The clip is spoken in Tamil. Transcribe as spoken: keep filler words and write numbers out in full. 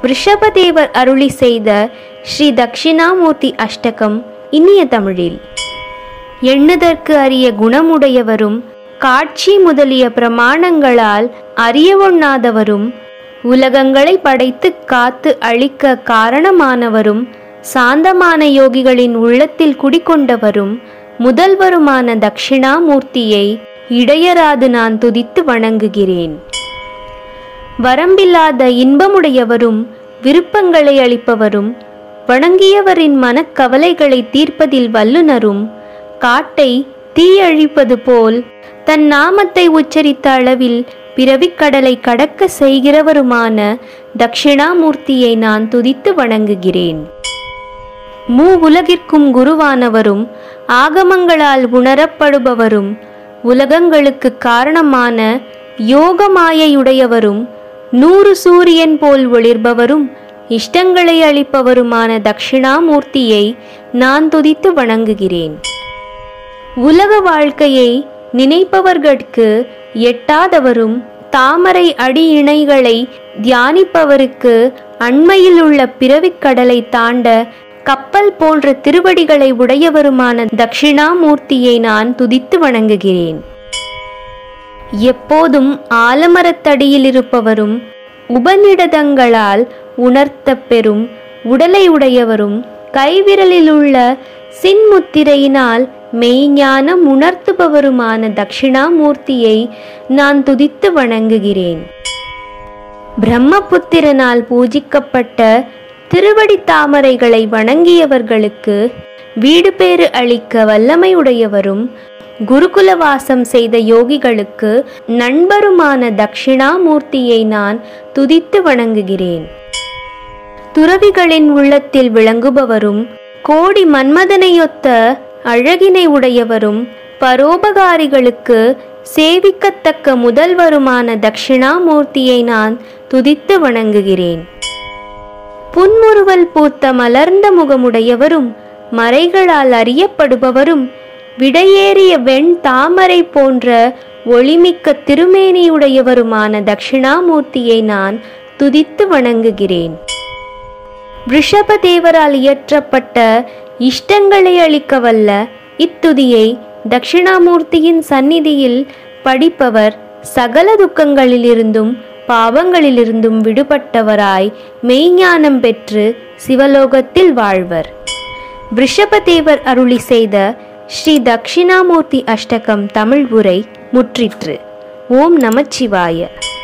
ரிஷபதேவர் அருளி செய்த ஸ்ரீ தட்சிணாமூர்த்தி அஷ்டகம் இனிய தமிழில். எண்ணுதற்கு அரிய குணமுடையவரும் காட்சி முதலிய பிரமாணங்களால் அறியவொண்ணாதவரும் உலகங்களை படைத்து காத்து அழிக்க காரணமானவரும் சாந்தமான யோகிகளின் உள்ளத்தில் குடிகொண்டவரும் முதல்வருமான தட்சிணாமூர்த்தியை இடையராது நான் துதித்து வணங்குகிறேன். வரம்பில்லாத இன்பமுடையவரும் விருப்பங்களை அளிப்பவரும் வணங்கியவரின் மனக்கவலைகளை தீர்ப்பதில் வல்லுனரும் காட்டை தீயழிப்பது போல் தன் நாமத்தை உச்சரித்த அளவில் பிறவிக்கடலை கடக்க செய்கிறவருமான தட்சிணாமூர்த்தியை நான் துதித்து வணங்குகிறேன். மூ உலகிற்கும் குருவானவரும் ஆகமங்களால் உணரப்படுபவரும் உலகங்களுக்கு காரணமான யோகமாயையுடையவரும் நூறு சூரியன் போல் ஒளிர்பவரும் இஷ்டங்களை அளிப்பவருமான தட்சிணாமூர்த்தியை நான் துதித்து வணங்குகிறேன். உலக வாழ்க்கையை நினைப்பவர்களுக்கு எட்டாதவரும் தாமரை அடி இணைகளை தியானிப்பவருக்கு அண்மையில் உள்ள பிறவிக்கடலை தாண்ட கப்பல் போன்ற திருவடிகளை உடையவருமான தட்சிணாமூர்த்தியை நான் துதித்து வணங்குகிறேன். எப்போதும் ஆலமரத்தடியில் இருப்பவரும் உபநிடதங்களால் உணர்த்த பெறும் உடலை உடையவரும் கைவிரலில் உள்ள சின்முத்திரையினால் மெய்ஞானம் உணர்த்துபவருமான தட்சிணாமூர்த்தியை நான் துதித்து வணங்குகிறேன். பிரம்மபுத்திரனால் பூஜிக்கப்பட்ட திருவடி தாமரைகளை வணங்கியவர்களுக்கு வீடு பேறு அளிக்க வல்லமையுடையவரும் குருகுல வாசம் செய்த யோகிகளுக்கு நண்பருமான தட்சிணாமூர்த்தியை நான் துதித்து வணங்குகிறேன். துறவிகளின் உள்ளத்தில் விளங்குபவரும் கோடி மன்மதனையொத்த அழகினை உடையவரும் பரோபகாரிகளுக்கு சேவிக்கத்தக்க முதல்வருமான தட்சிணாமூர்த்தியை நான் துதித்து வணங்குகிறேன். புன்முறுவல் பூத்த மலர்ந்த முகமுடையவரும் மறைகளால் அறியப்படுபவரும் விடையேறிய வெண் தாமரை போன்ற ஒளிமிக்க திருமேனியுடையவருமான தட்சிணாமூர்த்தியை நான் துதித்து வணங்குகிறேன். ரிஷபதேவரால் இயற்றப்பட்ட இஷ்டங்களை அளிக்க வல்ல இத்துதியை தட்சிணாமூர்த்தியின் சந்நிதியில் படிப்பவர் சகல துக்கங்களிலிருந்தும் பாவங்களிலிருந்தும் விடுபட்டவராய் மெய்ஞானம் பெற்று சிவலோகத்தில் வாழ்வர். ரிஷபதேவர் அருளி செய்த ஸ்ரீ தட்சிணாமூர்த்தி அஷ்டகம் தமிழ் உரை முற்றிற்று. ஓம் நமச்சிவாய.